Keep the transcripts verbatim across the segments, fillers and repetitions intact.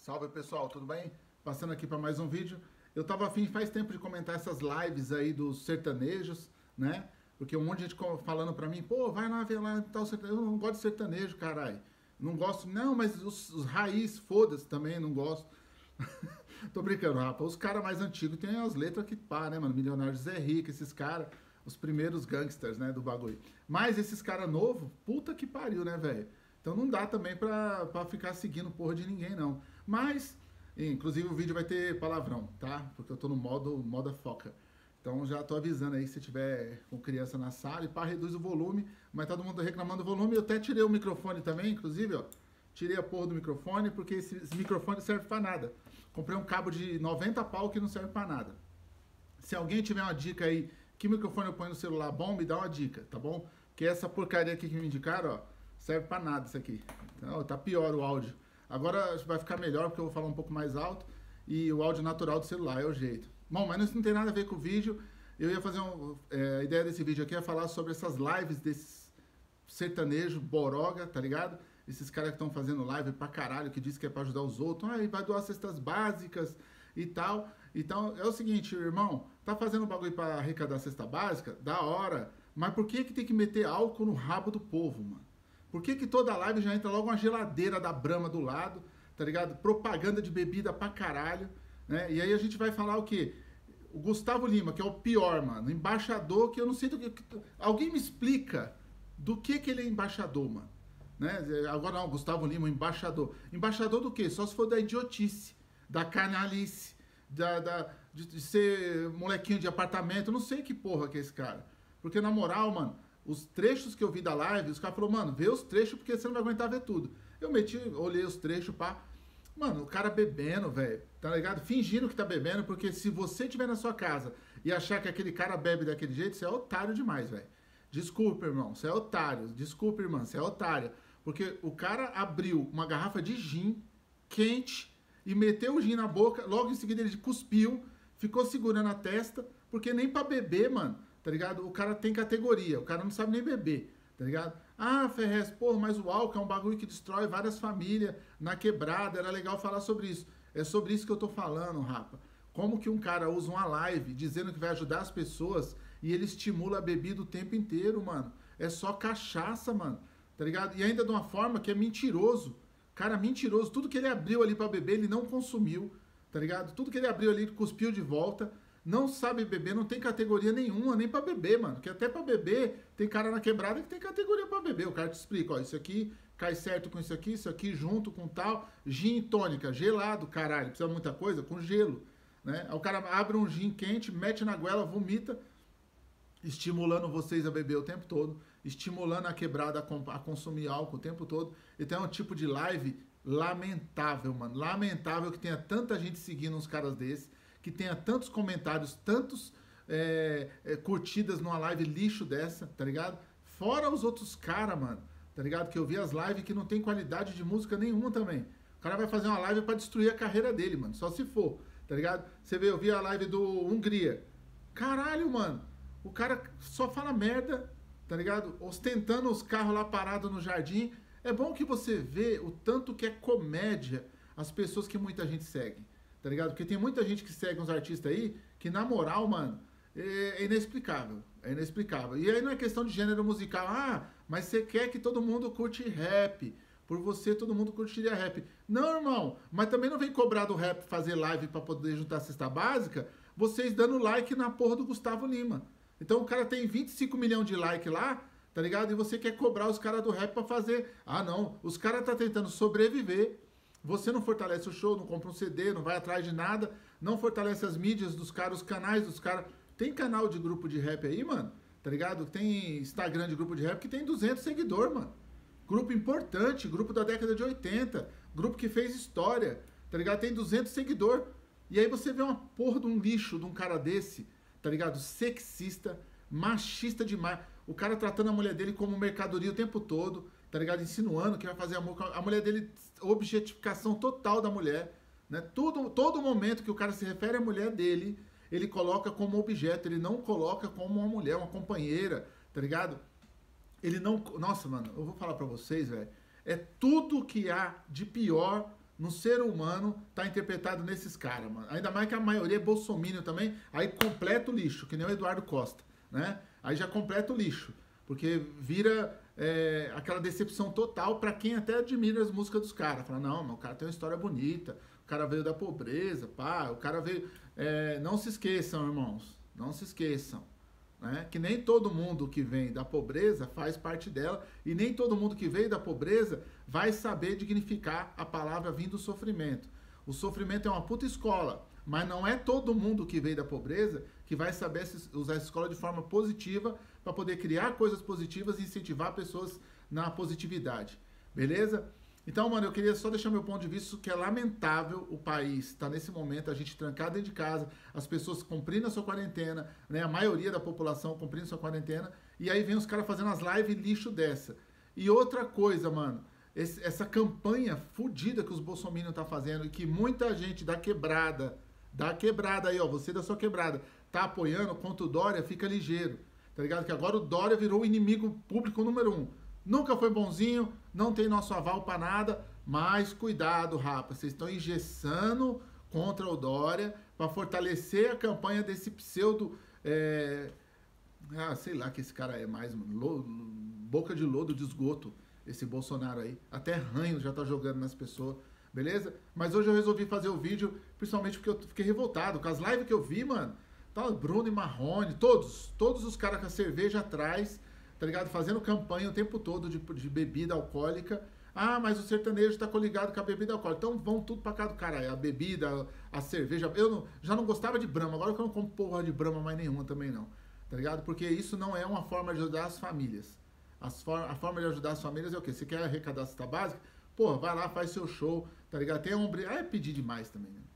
Salve pessoal, tudo bem? Passando aqui para mais um vídeo. Eu tava afim faz tempo de comentar essas lives aí dos sertanejos, né? Porque um monte de gente falando pra mim, pô, vai lá ver lá tal sertanejo. Eu não gosto de sertanejo, caralho. Não gosto, não, mas os, os raiz, foda-se também, não gosto. Tô brincando, rapaz. Os caras mais antigos tem as letras que pá, né, mano? Milionário Zé Rico, esses caras, os primeiros gangsters, né, do bagulho. Mas esses caras novos, puta que pariu, né, velho? Então não dá também pra, pra ficar seguindo porra de ninguém, não. Mas, inclusive o vídeo vai ter palavrão, tá? Porque eu tô no modo moda foca. Então já tô avisando aí, se tiver com criança na sala, e pá, reduz o volume. Mas todo mundo reclamando do volume. Eu até tirei o microfone também, inclusive, ó. Tirei a porra do microfone, porque esse, esse microfone serve pra nada. Comprei um cabo de noventa pau que não serve pra nada. Se alguém tiver uma dica aí, que microfone eu ponho no celular bom, me dá uma dica, tá bom? Porque essa porcaria aqui que me indicaram, ó, serve pra nada isso aqui. Então, tá pior o áudio. Agora vai ficar melhor, porque eu vou falar um pouco mais alto. E o áudio natural do celular, é o jeito. Bom, mas isso não tem nada a ver com o vídeo. Eu ia fazer um... É, a ideia desse vídeo aqui é falar sobre essas lives desses sertanejos, boroga, tá ligado? Esses caras que estão fazendo live pra caralho, que diz que é pra ajudar os outros. Ah, vai doar cestas básicas e tal. Então, é o seguinte, irmão. Tá fazendo bagulho pra arrecadar cesta básica? Da hora. Mas por que que tem que meter álcool no rabo do povo, mano? Por que que toda live já entra logo uma geladeira da Brahma do lado, tá ligado? Propaganda de bebida pra caralho, né? E aí a gente vai falar o quê? O Gustavo Lima, que é o pior, mano. Embaixador, que eu não sei do que... Alguém me explica do que que ele é embaixador, mano. Né? Agora não, Gustavo Lima, embaixador. Embaixador do quê? Só se for da idiotice, da canalice, da, da, de, de ser molequinho de apartamento. Eu não sei que porra que é esse cara. Porque na moral, mano, os trechos que eu vi da live, os caras falaram, mano, vê os trechos porque você não vai aguentar ver tudo. Eu meti, olhei os trechos, pá. Mano, o cara bebendo, velho, tá ligado? Fingindo que tá bebendo, porque se você estiver na sua casa e achar que aquele cara bebe daquele jeito, você é otário demais, velho. Desculpa, irmão, você é otário. Desculpa, irmã, você é otária. Porque o cara abriu uma garrafa de gin quente e meteu o gin na boca, logo em seguida ele cuspiu, ficou segurando a testa, porque nem pra beber, mano, tá ligado? O cara tem categoria, o cara não sabe nem beber, tá ligado? Ah, Ferrez, porra, mas o álcool é um bagulho que destrói várias famílias na quebrada, era legal falar sobre isso. É sobre isso que eu tô falando, rapa. Como que um cara usa uma live dizendo que vai ajudar as pessoas e ele estimula a bebida o tempo inteiro, mano. É só cachaça, mano, tá ligado? E ainda de uma forma que é mentiroso. Cara, mentiroso. Tudo que ele abriu ali pra beber, ele não consumiu, tá ligado? Tudo que ele abriu ali, ele cuspiu de volta. Não sabe beber, não tem categoria nenhuma, nem pra beber, mano. Que até pra beber, tem cara na quebrada que tem categoria pra beber. O cara te explica, ó, isso aqui cai certo com isso aqui, isso aqui junto com tal. Gin tônica, gelado, caralho. Precisa de muita coisa? Com gelo, né? Aí o cara abre um gin quente, mete na goela, vomita, estimulando vocês a beber o tempo todo, estimulando a quebrada a consumir álcool o tempo todo. Então é um tipo de live lamentável, mano. Lamentável que tenha tanta gente seguindo uns caras desses, que tenha tantos comentários, tantos é, é, curtidas numa live lixo dessa, tá ligado? Fora os outros caras, mano, tá ligado? Que eu vi as lives que não tem qualidade de música nenhuma também. O cara vai fazer uma live pra destruir a carreira dele, mano, só se for, tá ligado? Você vê, eu vi a live do Hungria. Caralho, mano, o cara só fala merda, tá ligado? Ostentando os carros lá parados no jardim. É bom que você vê o tanto que é comédia as pessoas que muita gente segue. Tá ligado? Porque tem muita gente que segue uns artistas aí que, na moral, mano, é inexplicável. É inexplicável. E aí não é questão de gênero musical. Ah, mas você quer que todo mundo curte rap. Por você, todo mundo curtiria rap. Não, irmão. Mas também não vem cobrar do rap fazer live pra poder juntar a cesta básica, vocês dando like na porra do Gustavo Lima. Então o cara tem vinte e cinco milhões de like lá, tá ligado? E você quer cobrar os caras do rap pra fazer... Ah, não. Os caras tá tentando sobreviver. Você não fortalece o show, não compra um C D, não vai atrás de nada, não fortalece as mídias dos caras, os canais dos caras. Tem canal de grupo de rap aí, mano, tá ligado? Tem Instagram de grupo de rap que tem duzentos seguidores, mano. Grupo importante, grupo da década de oitenta, grupo que fez história, tá ligado? Tem duzentos seguidores. E aí você vê uma porra de um lixo de um cara desse, tá ligado? Sexista, machista demais. O cara tratando a mulher dele como mercadoria o tempo todo, tá ligado? Insinuando que vai fazer amor com a mulher dele, objetificação total da mulher, né? Todo, todo momento que o cara se refere à mulher dele, ele coloca como objeto, ele não coloca como uma mulher, uma companheira, tá ligado? Ele não... Nossa, mano, eu vou falar pra vocês, velho, é tudo que há de pior no ser humano tá interpretado nesses caras, mano. Ainda mais que a maioria é bolsominion também, aí completa o lixo, que nem o Eduardo Costa, né? Aí já completa o lixo, porque vira é, aquela decepção total pra quem até admira as músicas dos caras. Fala, não, mas o cara tem uma história bonita, o cara veio da pobreza, pá, o cara veio... É, não se esqueçam, irmãos, não se esqueçam. Né? Que nem todo mundo que vem da pobreza faz parte dela e nem todo mundo que veio da pobreza vai saber dignificar a palavra vindo do sofrimento. O sofrimento é uma puta escola, mas não é todo mundo que veio da pobreza que vai saber usar essa escola de forma positiva para poder criar coisas positivas e incentivar pessoas na positividade. Beleza? Então, mano, eu queria só deixar meu ponto de vista, que é lamentável o país estar nesse momento, a gente trancado dentro de casa, as pessoas cumprindo a sua quarentena, né? A maioria da população cumprindo a sua quarentena, e aí vem os caras fazendo as lives lixo dessa. E outra coisa, mano, esse, essa campanha fodida que os bolsominions tá fazendo, e que muita gente da quebrada, da quebrada aí, ó, você da sua quebrada, tá apoiando contra o Dória, fica ligeiro, tá ligado? Que agora o Dória virou o inimigo público número um. Nunca foi bonzinho, não tem nosso aval pra nada, mas cuidado, rapaz, vocês estão engessando contra o Dória para fortalecer a campanha desse pseudo, é... ah, sei lá que esse cara é mais, mano, lodo, boca de lodo de esgoto, esse Bolsonaro aí, até ranho já tá jogando nas pessoas, beleza? Mas hoje eu resolvi fazer o vídeo, principalmente porque eu fiquei revoltado com as lives que eu vi, mano, tá, Bruno e Marrone, todos, todos os caras com a cerveja atrás, tá ligado? Fazendo campanha o tempo todo de, de bebida alcoólica. Ah, mas o sertanejo tá coligado com a bebida alcoólica. Então vão tudo pra cá do caralho. A bebida, a cerveja. Eu não, já não gostava de Brahma, agora eu não como porra de Brahma mais nenhuma também não. Tá ligado? Porque isso não é uma forma de ajudar as famílias. As for, a forma de ajudar as famílias é o quê? Você quer arrecadar a cesta básica? Porra, vai lá, faz seu show, tá ligado? Tem hombridade. Ah, é pedir demais também, né?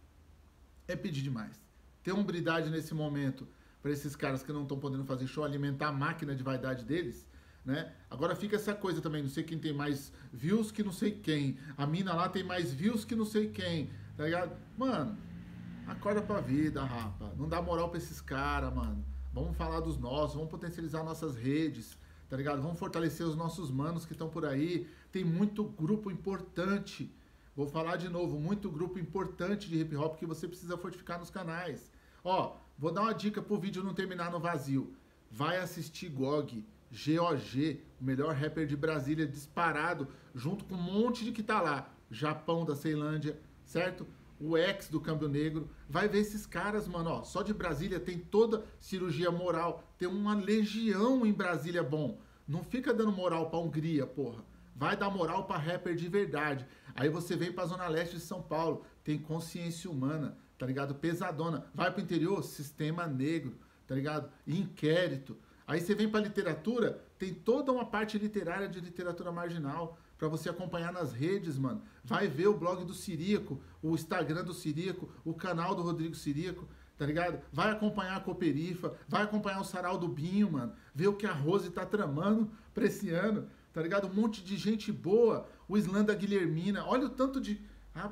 É pedir demais. Ter hombridade nesse momento para esses caras que não estão podendo fazer show, alimentar a máquina de vaidade deles, né? Agora fica essa coisa também, não sei quem tem mais views que não sei quem, a mina lá tem mais views que não sei quem, tá ligado? Mano, acorda pra vida, rapa, não dá moral pra esses caras, mano. Vamos falar dos nossos, vamos potencializar nossas redes, tá ligado? Vamos fortalecer os nossos manos que estão por aí, tem muito grupo importante, vou falar de novo, muito grupo importante de hip hop que você precisa fortificar nos canais. Ó, vou dar uma dica pro vídeo não terminar no vazio. Vai assistir G O G, G O G, o melhor rapper de Brasília, disparado, junto com um monte de que tá lá. Japão da Ceilândia, certo? O ex do Câmbio Negro. Vai ver esses caras, mano, ó. Só de Brasília tem toda cirurgia moral. Tem uma legião em Brasília bom. Não fica dando moral pra Hungria, porra. Vai dar moral pra rapper de verdade. Aí você vem pra Zona Leste de São Paulo. Tem Consciência Humana, tá ligado? Pesadona. Vai pro interior, Sistema Negro, tá ligado? Inquérito. Aí você vem pra literatura, tem toda uma parte literária de literatura marginal pra você acompanhar nas redes, mano. Vai ver o blog do Ciríaco, o Instagram do Ciríaco, o canal do Rodrigo Ciríaco, tá ligado? Vai acompanhar a Cooperifa, vai acompanhar o Sarau do Binho, mano. Ver o que a Rose tá tramando pra esse ano, tá ligado? Um monte de gente boa. O Islã da Guilhermina. Olha o tanto de...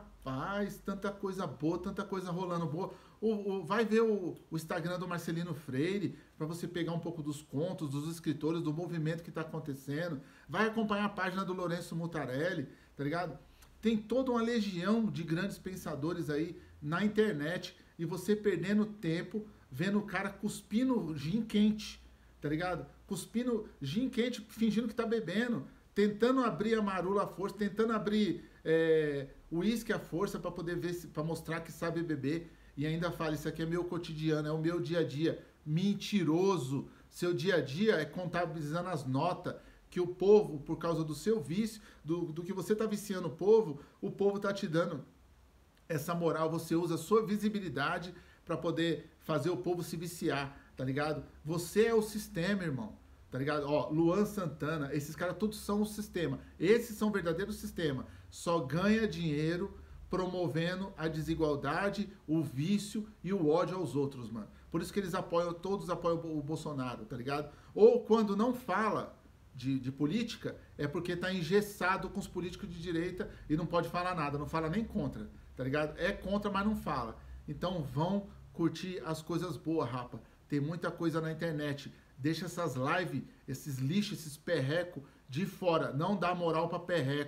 Rapaz, tanta coisa boa, tanta coisa rolando boa. O, o, vai ver o, o Instagram do Marcelino Freire, para você pegar um pouco dos contos, dos escritores, do movimento que está acontecendo. Vai acompanhar a página do Lourenço Mutarelli, tá ligado? Tem toda uma legião de grandes pensadores aí na internet, e você perdendo tempo vendo o cara cuspindo gin quente, tá ligado? Cuspindo gin quente, fingindo que tá bebendo, tentando abrir a marula à força, tentando abrir... É, o uísque à força para poder ver, para mostrar que sabe beber, e ainda fala, isso aqui é meu cotidiano, é o meu dia a dia. Mentiroso. Seu dia a dia é contabilizando as notas que o povo, por causa do seu vício, do, do que você tá viciando o povo, o povo tá te dando essa moral. Você usa a sua visibilidade para poder fazer o povo se viciar, tá ligado? Você é o sistema, irmão. Tá ligado? Ó, Luan Santana, esses caras todos são o sistema. Esses são o verdadeiro sistema. Só ganha dinheiro promovendo a desigualdade, o vício e o ódio aos outros, mano. Por isso que eles apoiam, todos apoiam o Bolsonaro, tá ligado? Ou quando não fala de, de política, é porque tá engessado com os políticos de direita e não pode falar nada, não fala nem contra, tá ligado? É contra, mas não fala. Então vão curtir as coisas boas, rapa. Tem muita coisa na internet. Deixa essas lives, esses lixos, esses perreco de fora. Não dá moral pra perreco.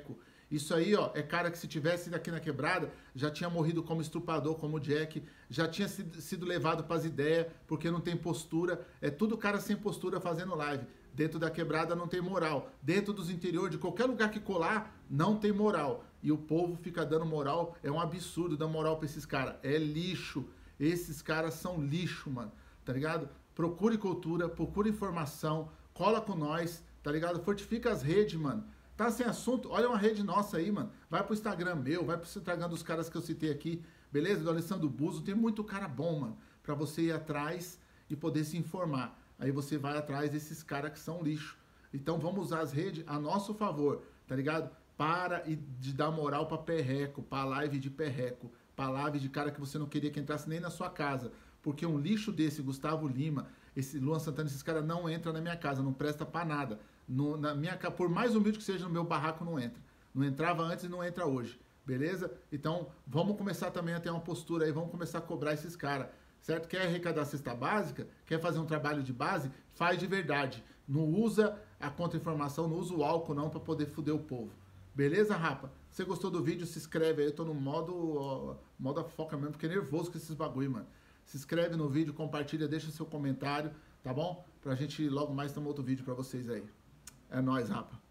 Isso aí, ó, é cara que se tivesse aqui na quebrada, já tinha morrido como estuprador, como o Jack, já tinha sido, sido levado pras ideias, porque não tem postura. É tudo cara sem postura fazendo live. Dentro da quebrada não tem moral. Dentro dos interiores, de qualquer lugar que colar, não tem moral. E o povo fica dando moral, é um absurdo dar moral pra esses caras. É lixo. Esses caras são lixo, mano. Tá ligado? Procure cultura, procure informação, cola com nós, tá ligado? Fortifica as redes, mano. Tá sem assunto? Olha uma rede nossa aí, mano. Vai pro Instagram meu, vai pro Instagram dos caras que eu citei aqui, beleza? Do Alessandro Buzo, tem muito cara bom, mano, pra você ir atrás e poder se informar. Aí você vai atrás desses caras que são lixo. Então vamos usar as redes a nosso favor, tá ligado? Para de dar moral pra perreco, pra live de perreco, pra live de cara que você não queria que entrasse nem na sua casa. Porque um lixo desse, Gustavo Lima, esse Luan Santana, esses caras não entram na minha casa, não presta pra nada. No, na minha, por mais humilde que seja, no meu barraco não entra. Não entrava antes e não entra hoje, beleza? Então, vamos começar também a ter uma postura aí, vamos começar a cobrar esses caras, certo? Quer arrecadar a cesta básica? Quer fazer um trabalho de base? Faz de verdade. Não usa a contra-informação, não usa o álcool não pra poder foder o povo. Beleza, rapa? Se você gostou do vídeo, se inscreve aí. Eu tô no modo, ó, modo foca mesmo, porque é nervoso com esses bagulho, mano. Se inscreve no vídeo, compartilha, deixa seu comentário, tá bom? Pra gente logo mais ter um outro vídeo pra vocês aí. É nóis, rapa.